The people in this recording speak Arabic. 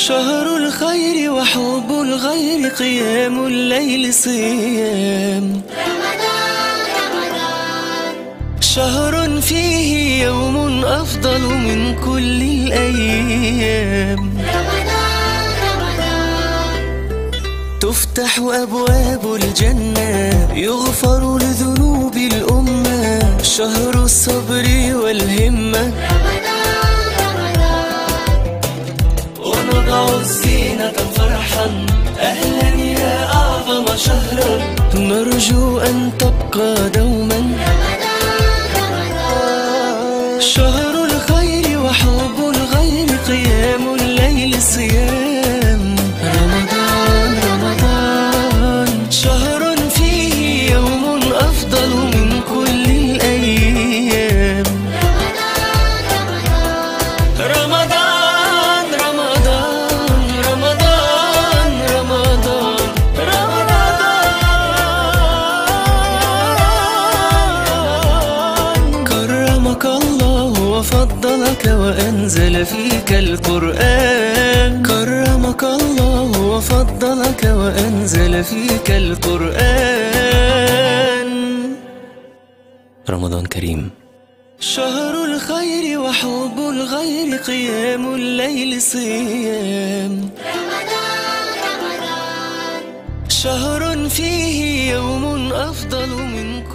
شهر الخير وحب الغير، قيام الليل صيام رمضان. شهر فيه يوم أفضل من كل الأيام رمضان. تفتح أبواب الجنة، يغفر لذنوب الأمة، شهر الصبر والهمة. ونضع الزينة فرحا، أهلا يا أعظم شهرا، نرجو أن تبقى دوما. شهر الخير وحب الغير، قيام الليل صيام رمضان رمضان. شهر فيه يوم أفضل من كل الأيام رمضان رمضان رمضان رمضان رمضان. كرمك الله وفضلك وأنزل فيك القرآن. كرمك الله وفضلك وأنزل فيك القرآن. رمضان كريم. شهر الخير وحب الغير، قيام الليل صيام رمضان. شهر فيه يوم أفضل من